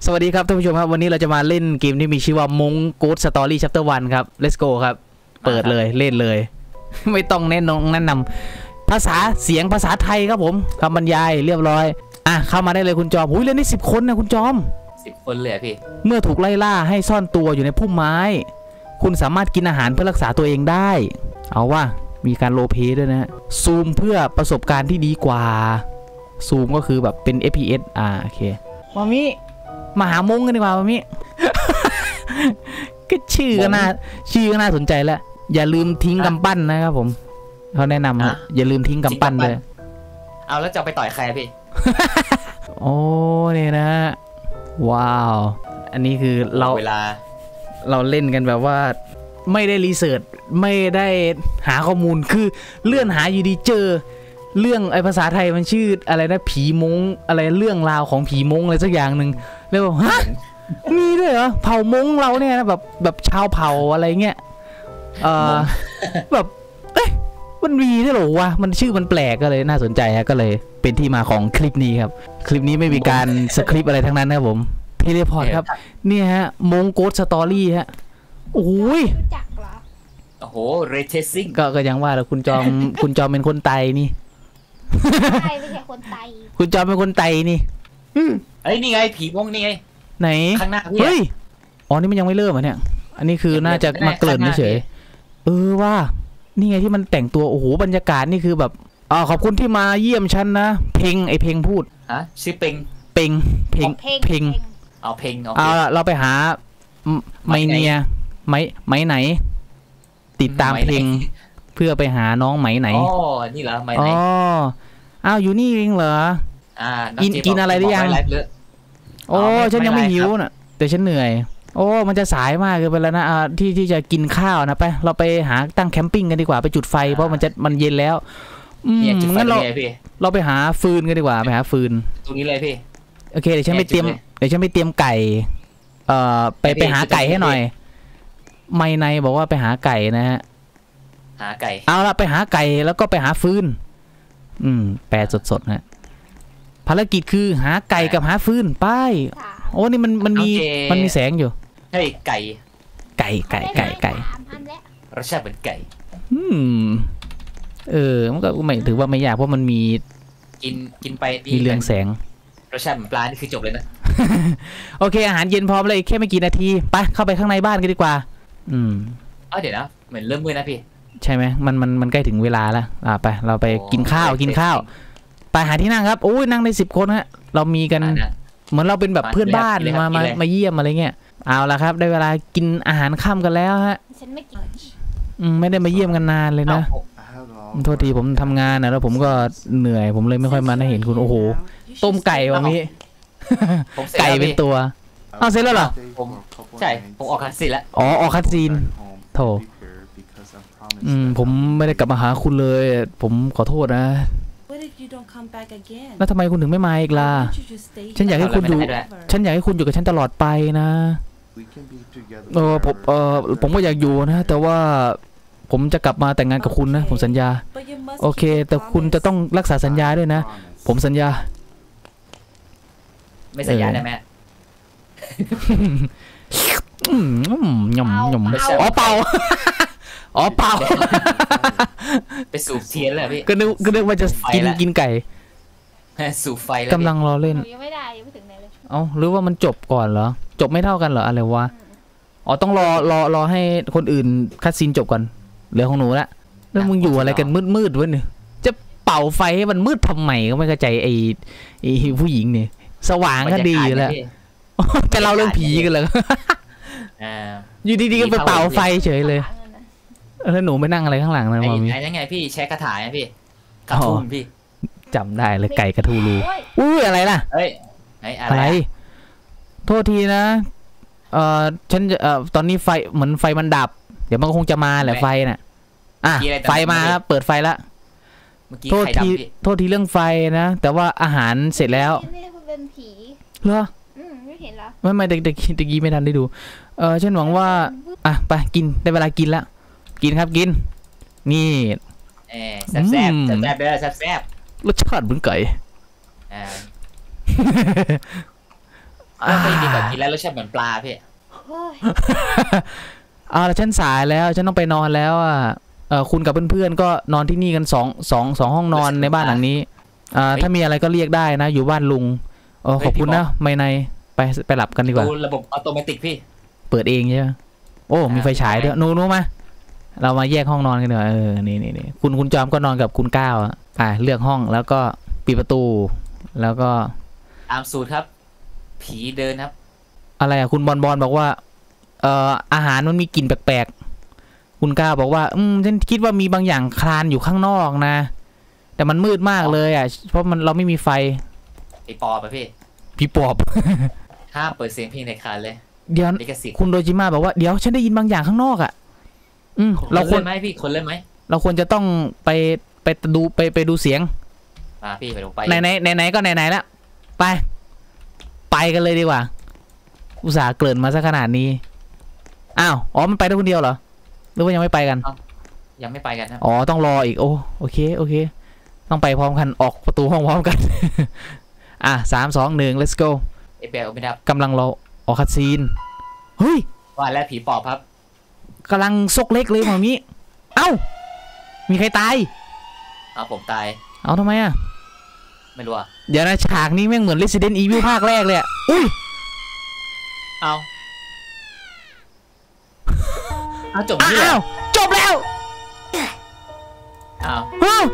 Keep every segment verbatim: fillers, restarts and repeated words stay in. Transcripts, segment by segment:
สวัสดีครับท่านผู้ชมครับวันนี้เราจะมาเล่นเกมที่มีชื่อว่ามงกู๊ดสตอรี่ชัปเตอร์วันครับ let's go ครับเปิดเลยเล่นเลย ไม่ต้องแนะนำแนะนำภาษาเสียงภาษาไทยครับผมคำบรรยายเรียบร้อยอ่ะเข้ามาได้เลยคุณจอมอุ้ยเล่นได้สิบคนนะคุณจอมสิบคนเลยพี่เมื่อถูกไล่ล่าให้ซ่อนตัวอยู่ในพุ่มไม้คุณสามารถกินอาหารเพื่อรักษาตัวเองได้เอาว่ามีการโรลเพลย์ด้วยนะซูมเพื่อประสบการณ์ที่ดีกว่าซูมก็คือแบบเป็น เอฟ พี เอส อ่าโอเคมามิมาหามงกันดีกว่ามามิ ก็ชื่อก็น่าชื่อก็น่าสนใจแล้วอย่าลืมทิ้งกำปั้นนะครับผมเขาแนะนำฮะอย่าลืมทิ้งกำปั้นเลยเอาแล้วจะไปต่อยใครพี่โอ้เนี่ยนะว้าวอันนี้คือเราเวลาเราเล่นกันแบบว่าไม่ได้รีเสิร์ชไม่ได้หาข้อมูลคือเลื่อนหาอยู่ดีเจอเรื่องไอภาษาไทยมันชื่ออะไรนะผีมงอะไรเรื่องราวของผีมงอะไรสักอย่างหนึ่งแล้วแบบฮะมีด้วยเหรอเผ่ามงเราเนี่ยนะแบบแบบชาวเผ่าอะไรเงี้ยเออแบบเอ๊ะมันมีด้วยเหรอวะมันชื่อมันแปลกก็เลยน่าสนใจฮะก็เลยเป็นที่มาของคลิปนี้ครับคลิปนี้ไม่มีการสคริปต์อะไรทั้งนั้นนะครับผมเทเลพอร์ตครับเนี่ยฮะมงโกสสตอรี่ฮะโอ้ยโอ้โหเรเทสซิ่งก็ก็ยังว่าแล้วคุณจอมคุณจอมเป็นคนไตนี่ใช่ไม่ใช่คนไตคุณจอมเป็นคนไตนี่เอ้ยนี่ไงผีมงนี่ไงไหนข้างหน้าพี่เฮ้ยอ๋อนี่มันยังไม่เริ่มอ่ะเนี่ยอันนี้คือน่าจะมาเกริ่นเฉยเออว่านี่ไงที่มันแต่งตัวโอ้โหบรรยากาศนี่คือแบบอ๋อขอบคุณที่มาเยี่ยมฉันนะเพลงไอเพลงพูดฮะชื่อเพลงเพลงเพลงเพลงเอาเพลงเอาเราไปหาไมเนียไมไมไหนติดตามเพลงเพื่อไปหาน้องไหมไหนอ๋อนี่เหรอไหมไหนอ๋ออ้าวอยู่นี่เองเหรออ่ากินกินอะไรได้ยังโอ้ฉันยังไม่หิวน่ะแต่ฉันเหนื่อยโอ้มันจะสายมากเกินไปแล้วนะที่ที่จะกินข้าวนะไปเราไปหาตั้งแคมปิ้งกันดีกว่าไปจุดไฟเพราะมันจะมันเย็นแล้วอืมงั้นเราเราไปหาฟืนกันดีกว่าไปหาฟืนตรงนี้เลยพี่โอเคเดี๋ยวฉันไปเตรียมเดี๋ยวฉันไปเตรียมไก่เอ่อไปไปหาไก่ให้หน่อยไม่ในบอกว่าไปหาไก่นะฮะหาไก่เอาละไปหาไก่แล้วก็ไปหาฟืนอืมแปลสดๆนะภารกิจคือหาไก่กับหาฟืนไปโอ้นี่มันมันมีมันมีแสงอยู่เฮ้ยไก่ไก่ไก่ไก่ไก่รสชาติเหมือนไก่อืมเออมันก็ไม่ถือว่าไม่ยากเพราะมันมีกินกินไปมีเรืองแสงรสชาติเหมือนปลานี่คือจบเลยนะโอเคอาหารเย็นพร้อมเลยแค่ไม่กี่นาทีไปเข้าไปข้างในบ้านกันดีกว่าอืมอ๋อเดี๋ยวนะเหมือนเริ่มมืดนะพี่ใช่ไหมมันมันมันใกล้ถึงเวลาแล้วอ่าไปเราไปกินข้าวกินข้าวไปหาที่นั่งครับโอ้ยนั่งได้สิบคนฮะเรามีกันเหมือนเราเป็นแบบเพื่อนบ้านมามามาเยี่ยมอะไรเงี้ยเอาละครับได้เวลากินอาหารค่ำกันแล้วฮะฉันไม่กินอืมไม่ได้มาเยี่ยมกันนานเลยนะโทษทีผมทำงานนะแล้วผมก็เหนื่อยผมเลยไม่ค่อยมาได้เห็นคุณโอ้โหต้มไก่วันนี้ไก่เป็นตัวเอาเสร็จแล้วเหรอผมใช่ผมออกคัสซีนแล้วอ๋อออกคัสซีนโถอืมผมไม่ได้กลับมาหาคุณเลยผมขอโทษนะแล้วทำไมคุณถึงไม่มาอีกล่ะฉันอยากให้คุณอยู่ฉันอยากให้คุณอยู่กับฉันตลอดไปนะเออผมเออผมก็อยากอยู่นะแต่ว่าผมจะกลับมาแต่งงานกับคุณนะผมสัญญาโอเคแต่คุณจะต้องรักษาสัญญาด้วยนะผมสัญญาไม่สัญญาได้ไหมหย่อมหย่อมอ๋อเปล่าอ๋อเปล่าไปสูบเทียนเลยพี่ก็นึกก็นึกว่าจะกินกินไก่สูบไฟแล้วกำลังรอเล่นยังไม่ได้ยังไม่ถึงไหนเลยเอ้าหรือว่ามันจบก่อนเหรอจบไม่เท่ากันเหรออะไรวะอ๋อต้องรอรอรอให้คนอื่นคัดซีนจบก่อนเหลือของหนูละแล้วมึงอยู่อะไรกันมืดมืดวะเนี่ยจะเป่าไฟให้มันมืดทำไมก็ไม่เข้าใจไอ้ไอ้ผู้หญิงเนี่ยสว่างก็ดีแล้วจะเล่าเรื่องผีกันเลยอยู่ดีๆก็ไปเป่าไฟเฉยเลยแล้วหนูไปนั่งอะไรข้างหลังนะมอมี่ไอ้ยังไงพี่แชร์คาถาไงพี่กระทูลพี่จำได้เลยไก่กระทูลูอุ้ยอะไรล่ะเฮ้ยอะไรโทษทีนะเอ่อฉันเอ่อตอนนี้ไฟเหมือนไฟมันดับเดี๋ยวมันคงจะมาแหละไฟน่ะอ่ะไฟมาแล้วเปิดไฟแล้วโทษทีโทษทีเรื่องไฟนะแต่ว่าอาหารเสร็จแล้วเป็นผีเหรอไม่เห็นเหรอไม่ไม่เด็กเด็กเด็กกี้ไม่ทันได้ดูเออฉันหวังว่าอ่ะไปกินได้เวลากินแล้วกินครับกินนี่แซ่บแซ่บแซ่บเด้อแซ่บแซ่บรสชาติเหมือนไก่ว่าก็ยังดีกว่ากินแล้วรสชาติเหมือนปลาพี่เฮ้ยเอาละฉันสายแล้วฉันต้องไปนอนแล้วอ่ะเออคุณกับเพื่อนๆก็นอนที่นี่กันสองสองสองห้องนอนในบ้านหลังนี้อ่าถ้ามีอะไรก็เรียกได้นะอยู่บ้านลุงเออขอบคุณนะไม่ในไปไปหลับกันดีกว่าดูระบบอัตโนมัติพี่เปิดเองใช่ไหมโอ้มีไฟฉายด้วยหนูหนูมาเรามาแยกห้องนอนกันเถอะเออนี่นี่นี่คุณคุณจอมก็นอนกับคุณก้าวอ่ะอ่าเลือกห้องแล้วก็ปิดประตู แล้วก็ตามสูตรครับ ผีเดินครับอะไรอ่ะคุณบอลบอลบอกว่าเอ่ออาหารมันมีกลิ่นแปลกๆคุณก้าวบอกว่าอืมฉันคิดว่ามีบางอย่างคลานอยู่ข้างนอกนะ แต่มันมืดมากเลยอ่ะเพราะมันเราไม่มีไฟไอปอบอะพี่พี่ปอบห้ามเปิดเสียงเพลงในคลานเลยเดี๋ยวลิขสิทธิ์คุณโดจิมะบอกว่าเดี๋ยวฉันได้ยินบางอย่างข้างนอกอ่ะ อืมเราเราคคววรรไหมพี่คนเล่นไหมเราควรจะต้องไปไปดูไปไปดูเสียงมาพี่ไปลงไปไหนไหนไหนไหนก็ไหนไหนแล้วไป ไปกันเลยดีกว่า อุตส่าห์เกริ่นมาซะขนาดนี้อ้าวอ๋อมันไปได้คนเดียวเหรอหรือว่ายังไม่ไปกันยังไม่ไปกันครับอ๋อต้องรออีกโอ้โอเคโอเค ต้องไปพร้อมกันออกประตูห้องพร้อมกัน อ่ะสามสองหนึ่ง let's go ไอเบลไม่ดับกำลังรอออกคัดซีนเฮ้ยว่าแล้วผีปอบครับกำลังซกเล็กเลยหมอมิเอ้ามีใครตายเอาผมตายเอาทำไมอ่ะไม่รู้อะเดี๋ยวนะฉากนี้แม่งเหมือน Resident Evil ภาคแรกเลยอ่ะอุ้ยเอาเอาจบนี่เหรอ้าอวจบแล้วเอาอ้าว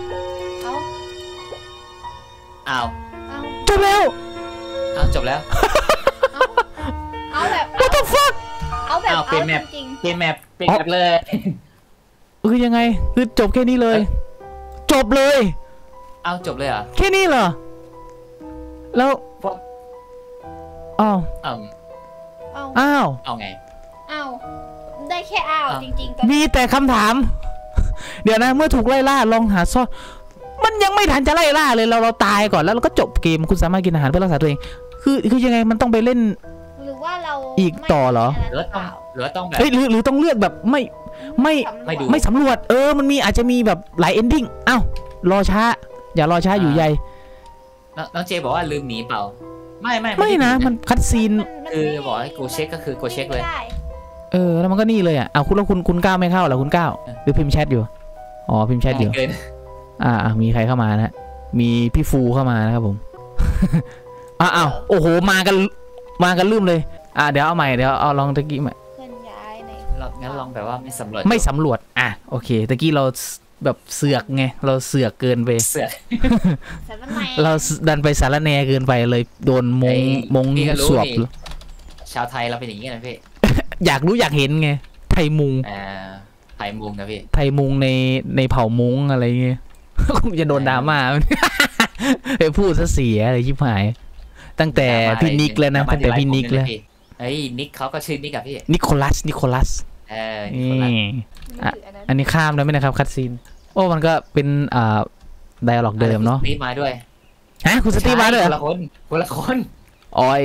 เอาเอาเอาจบแล้วเอาจบแล้วเอาแบบ What the fuck เอาแบบเอาเอาเป็นแมปจริงเปลี่ยนแมปเปลี่ยนแมปเลยคือยังไงคือจบแค่นี้เลย จบเลยเอาจบเลยเหรอแค่นี้เหรอแล้วพวกอ้าวเอาๆเอาอ้าวเอาไงเอาได้แค่เอาเอาจริงๆตอนมีแต่คำถาม เดี๋ยวนะเมื่อถูกไล่ล่าลองหาซ่อนมันยังไม่ทันจะไล่ล่าเลยเราเราตายก่อนแล้วเราก็จบเกมคุณสามารถกินอาหารเพื่อรักษาตัวเอง คือคือยังไงมันต้องไปเล่นหรือว่าเราอีกต่อเหรอไม่หรือว่าต้องเปล่าหรือว่าต้องแบบเฮ้ยหรือหรือต้องเลือกแบบไม่ไม่ไม่ดูไม่สำรวจเออมันมีอาจจะมีแบบหลายเอนดิ้งอ้าวรอช้า อย่ารอช้าอยู่ใหญ่น้องน้องเจบอกว่าลืมหนีเปล่า ไม่ไม่ไม่นะมันคัดซีนมันมันคือไม่บอกให้กูเช็คก็คือกูเช็คเลยไม่ได้เออแล้วมันก็นี่เลยอ่ะเอาคุณแล้วคุณคุณก้าวไม่เข้าเหรอคุณก้าวหรือพิมพ์แชทอยู่อ๋อพิมพ์แชทอยู่เกินอ่าอ่ะมีใครเข้ามานะฮะมีพี่ฟูเข้ามานะครับผม อ้าวอ้าวโอ้โหมากันมากันลืมเลยอ่ะเดี๋ยวเอาใหม่เดี๋ยวเอาลองตะกี้ใหม่เคลื่อนย้ายในเรางั้นลองแบบว่าไม่สำรวจไม่สำรวจอ่ะโอเคตะกี้เราแบบเสือกไงเราเสือกเกินไปเสือกสารแหน่เราดันไปสารแหนเกินไปเลยโดนมงไอ้มงพี่ก็รู้สวบนี่ ชาวไทยเราเป็นอย่างนี้นะพี่อยากรู้อยากเห็นไงไทยมุงอ่าไทยมุงนะพี่ไทยมุงในในเผ่ามุงอะไรเงี้ย คงจะโดนดราม่า ไปพูดซะเสียเลยชิบหาย ตั้งแต่พี่นิกแล้วนะตั้งแต่พี่นิกแล้วเฮ้ยนิกเขาก็ชื่อนิกอะพี่นิโคลัสนิโคลัสเออนินี่โคลัสมือถืออันนั้นอันนี้ข้ามแล้วไหมนะครับคัดซีนโอ้มันก็เป็นอ่าไดอะล็อกเดิมเนาะนี่มาด้วยฮะคุณสตีฟมาด้วยเหรคนอละคนคนละคนออย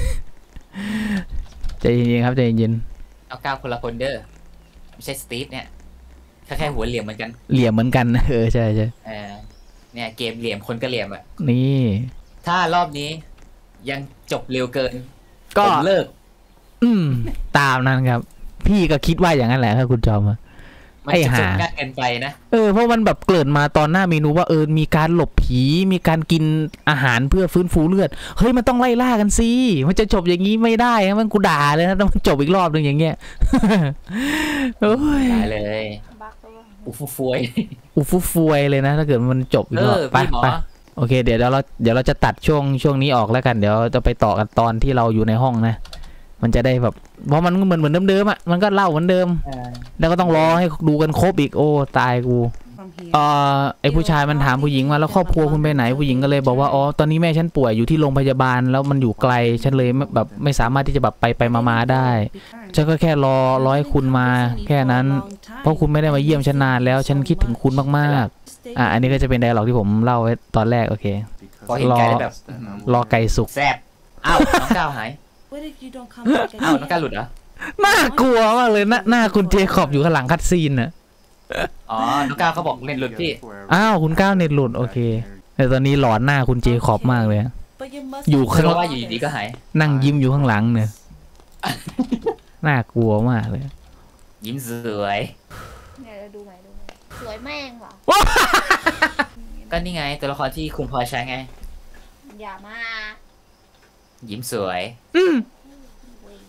ใจเย็นๆครับใจเย็นเอาก้าวคนละคนเด้อไม่ใช่สตีฟเนี่ยแค่แค่หัวเหลี่ยมเหมือนกันๆเหลี่ยมเหมือนกัน เออใช่ใช่เออเนี่ยเกมเหลี่ยมคนก็เหลี่ยมอะนี่ถ้ารอบนี้ยังจบเร็วเกินก็ผมเลิกอืมตามนั้นครับ พี่ก็คิดว่าอย่างนั้นแหละครับคุณจอมอะมันไอ้จะห่าจบง่ายเกินไปนะเออเพราะมันแบบเกริ่นมาตอนหน้าเมนูว่าเออมีการหลบผีมีการกินอาหารเพื่อฟื้นฟูเลือดเฮ้ยมันต้องไล่ล่ากันสิมันจะจบอย่างนี้ไม่ได้นะมันกูด่าเลยนะต้องจบอีกรอบหนึ่งอย่างเงี้ย โอ้ยได้เลยบักตัวอุฟุฟวยอุฟุฟวยเลยนะถ้าเกิดมันจบอีกเอรอบอไปพี่หมอไปโอเคเดี๋ยวเราเดี๋ยวเราจะตัดช่วงช่วงนี้ออกแล้วกันเดี๋ยวจะไปต่อกันตอนที่เราอยู่ในห้องนะ มันจะได้แบบเพราะมันเหมือนเหมือนเดิมๆอ่ะมันก็เล่าเหมือนเดิม แล้วก็ต้องรอให้ดูกันครบอีกโอ้ตายกูเออไอผู้ชายมันถามผู้หญิงว่าแล้วครอบครัวคุณไปไหนผู้หญิงก็เลยบอกว่าอ๋อตอนนี้แม่ฉันป่วยอยู่ที่โรงพยาบาลแล้วมันอยู่ไกลฉันเลยแบบไม่สามารถที่จะแบบไปไปมาๆได้ฉันก็แค่รอรอให้คุณมาแค่นั้นเพราะคุณไม่ได้มาเยี่ยมฉันนานแล้วฉันคิดถึงคุณมากๆอ่ะอันนี้ก็จะเป็นไดอะล็อกที่ผมเล่าไว้ตอนแรกโอเคพอเห็นไก่แล้วแบบรอไก่สุกแซ่บอ้าวน้องก้าวหาย What if you don't come back อ้าว again? น้องก้าวหลุดเหรอน่ากลัวมากเลยหน้าหน้าคุณเจคอบอยู่ข้างหลังคัดซีนน่ะอ๋อน้องก้าวเขาบอกเล่นหลุดพี่อ้าวคุณก้าวเน็ตหลุดโอเคแต่ตอนนี้หลอนหน้าคุณเจคอบมากเลย But your อยู่เพข้างราะว่าอยู่ดีๆก็หายนั่งยิ้มอยู่ข้างหลังเนี่ย น่ากลัวมากเลยยิ้มสวยเนี่ยเราดูใหม่ดูใหม่สวยแม่งว่ะก็นี่ไงตัวละครที่คุณพลอยใช้ไงอย่ามายิ้มสวยอืมเว้ย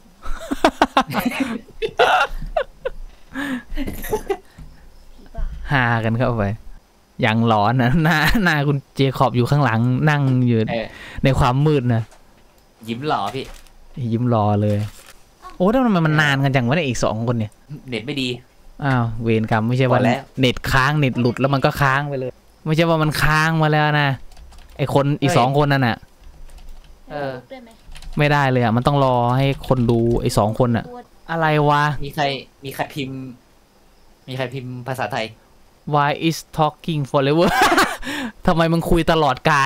ผีบ้าหากันเข้าไป อย่างหลอนนะหน้าหน้าคุณเจคอบอยู่ข้างหลังนั่งอยู่เออในความมืดนะยิ้มหล่อพี่ยิ้มรอเลย โอ้ทำไมมันนานกันจังวะเนี่ยอีกสองคนเนี่ยเน็ตไม่ดีอ้าวเวรกรรมไม่ใช่ว่าหมดแล้วเน็ตค้างเน็ตหลุดแล้วมันก็ค้างไปเลย ไม่ใช่ว่ามันค้างมาแล้วนะไอคนอีกสองคนนั่นน่ะเออลุกได้ไหมไม่ได้เลยอ่ะมันต้องรอให้คนดูไอสองคนน่ะตัวอะไรวะมีใครมีใครพิมพ์ มีใครพิมพ์ภาษาไทย Why is talking forever ทำไมมึงคุยตลอดการ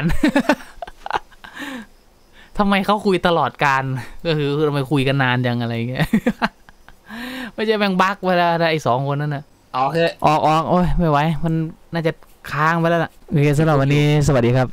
ทำไมเขาคุยตลอดการก็คือทำไมคุยกันนานจังอะไรเงี้ย ไม่ใช่แมงบักไปแล้วนะไอสองคนนั้นน่ะอ๋อคือออกออกโอ้ยไม่ไหวมันน่าจะค้างไปแล้วล่ะโอเคสำหรับวันนี้สวัสดีครับ